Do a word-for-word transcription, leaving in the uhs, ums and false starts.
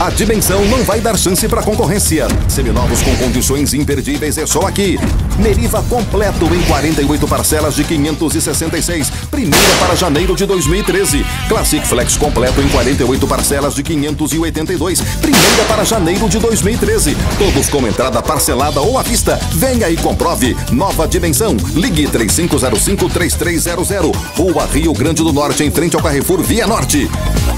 A Dimensão não vai dar chance para concorrência. Seminovos com condições imperdíveis é só aqui. Meriva completo em quarenta e oito parcelas de quinhentos e sessenta e seis, primeira para janeiro de dois mil e treze. Classic Flex completo em quarenta e oito parcelas de quinhentos e oitenta e dois, primeira para janeiro de dois mil e treze. Todos com entrada parcelada ou à vista. Venha e comprove. Nova Dimensão. Ligue três cinco zero cinco, três três zero zero. Rua Rio Grande do Norte, em frente ao Carrefour Via Norte.